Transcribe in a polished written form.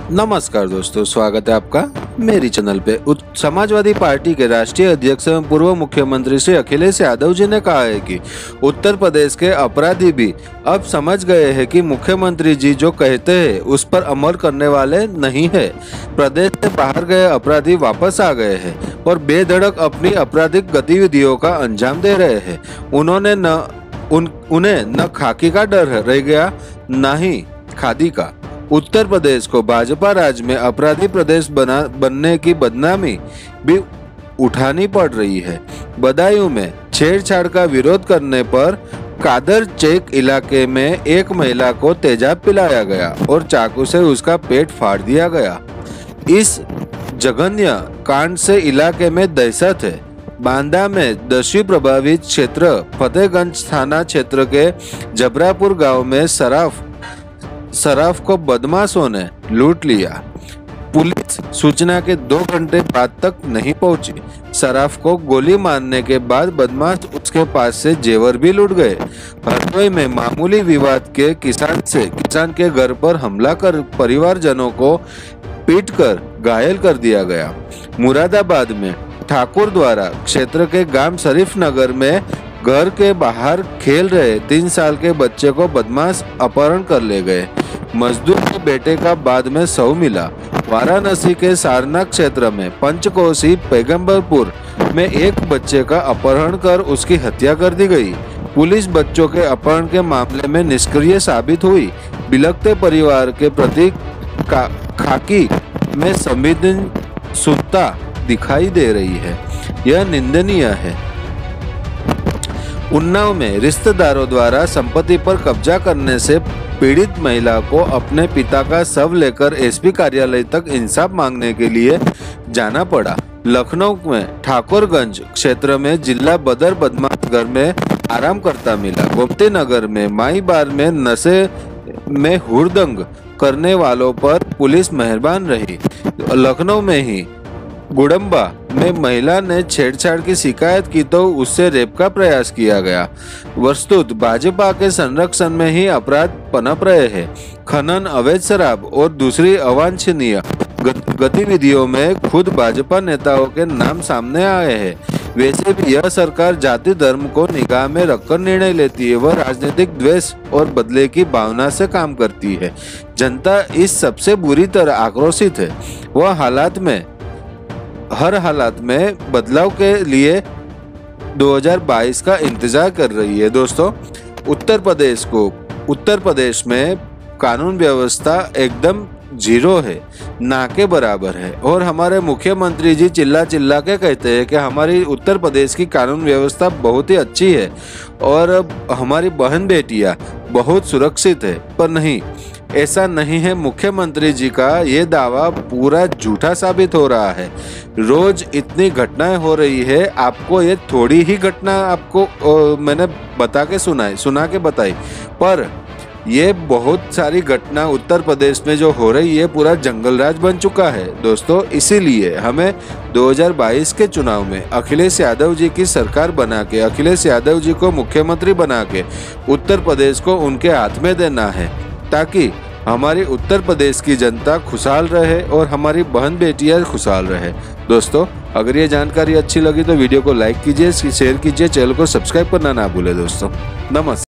नमस्कार दोस्तों, स्वागत है आपका मेरी चैनल पे। समाजवादी पार्टी के राष्ट्रीय अध्यक्ष एवं पूर्व मुख्यमंत्री श्री अखिलेश यादव जी ने कहा है कि उत्तर प्रदेश के अपराधी भी अब समझ गए हैं कि मुख्यमंत्री जी जो कहते हैं उस पर अमल करने वाले नहीं है। प्रदेश से बाहर गए अपराधी वापस आ गए हैं और बेधड़क अपनी आपराधिक गतिविधियों का अंजाम दे रहे हैं। उन्हें न खाकी का डर रह गया, न ही खादी का। उत्तर प्रदेश को भाजपा राज में अपराधी प्रदेश बनने की बदनामी भी उठानी पड़ रही है। बदायूं में छेड़छाड़ का विरोध करने पर कादर चेक इलाके में एक महिला को तेजाब पिलाया गया और चाकू से उसका पेट फाड़ दिया गया। इस जघन्य कांड से इलाके में दहशत है। बांदा में दस्यु प्रभावित क्षेत्र फतेहगंज थाना क्षेत्र के जबरापुर गांव में सराफ को बदमाशों ने लूट लिया। पुलिस सूचना के 2 घंटे बाद तक नहीं पहुंची। सराफ को गोली मारने के बाद बदमाश उसके पास से जेवर भी लूट गए। हरदोई में मामूली विवाद के किसान के घर पर हमला कर परिवारजनों को पीटकर घायल कर दिया गया। मुरादाबाद में ठाकुर द्वारा क्षेत्र के गांव शरीफ नगर में घर के बाहर खेल रहे 3 साल के बच्चे को बदमाश अपहरण कर ले गए। मजदूर के बेटे का बाद में शव मिला। वाराणसी के सारनाथ क्षेत्र में पंचकोसी पैगंबरपुर में एक बच्चे का अपहरण कर उसकी हत्या कर दी गई। पुलिस बच्चों के अपहरण के मामले में निष्क्रिय साबित हुई। बिलखते परिवार के प्रति खाकी में संवेदनशीलता दिखाई दे रही है, यह निंदनीय है। उन्नाव में रिश्तेदारों द्वारा संपत्ति पर कब्जा करने से पीड़ित महिला को अपने पिता का शव लेकर एसपी कार्यालय तक इंसाफ मांगने के लिए जाना पड़ा। लखनऊ में ठाकुरगंज क्षेत्र में जिला बदर बदमाश घर में आराम करता मिला। गोमती नगर में माई बार में नशे में हुड़दंग करने वालों पर पुलिस मेहरबान रही। लखनऊ में ही गुड़म्बा में महिला ने छेड़छाड़ की शिकायत की तो उससे रेप का प्रयास किया गया। वस्तुत भाजपा के संरक्षण में ही अपराध पनप रहे हैं। खनन, अवैध शराब और दूसरी अवांछनीय गतिविधियों में खुद भाजपा नेताओं के नाम सामने आए हैं। वैसे भी यह सरकार जाति धर्म को निगाह में रखकर निर्णय लेती है। वह राजनीतिक द्वेष और बदले की भावना से काम करती है। जनता इस सबसे बुरी तरह आक्रोशित है। वह हर हालात में बदलाव के लिए 2022 का इंतजार कर रही है। दोस्तों, उत्तर प्रदेश में कानून व्यवस्था एकदम जीरो है, ना के बराबर है। और हमारे मुख्यमंत्री जी चिल्ला के कहते हैं कि हमारी उत्तर प्रदेश की कानून व्यवस्था बहुत ही अच्छी है और हमारी बहन बेटियां बहुत सुरक्षित है, पर नहीं, ऐसा नहीं है। मुख्यमंत्री जी का ये दावा पूरा झूठा साबित हो रहा है। रोज इतनी घटनाएं हो रही है, आपको ये थोड़ी ही घटना आपको मैंने सुना के बताई, पर ये बहुत सारी घटना उत्तर प्रदेश में जो हो रही है पूरा जंगल राज बन चुका है। दोस्तों, इसीलिए हमें 2022 के चुनाव में अखिलेश यादव जी की सरकार बना के, अखिलेश यादव जी को मुख्यमंत्री बना के उत्तर प्रदेश को उनके हाथ में देना है, ताकि हमारी उत्तर प्रदेश की जनता खुशहाल रहे और हमारी बहन बेटियां खुशहाल रहे। दोस्तों, अगर ये जानकारी अच्छी लगी तो वीडियो को लाइक कीजिए, शेयर कीजिए, चैनल को सब्सक्राइब करना ना भूले। दोस्तों, नमस्कार।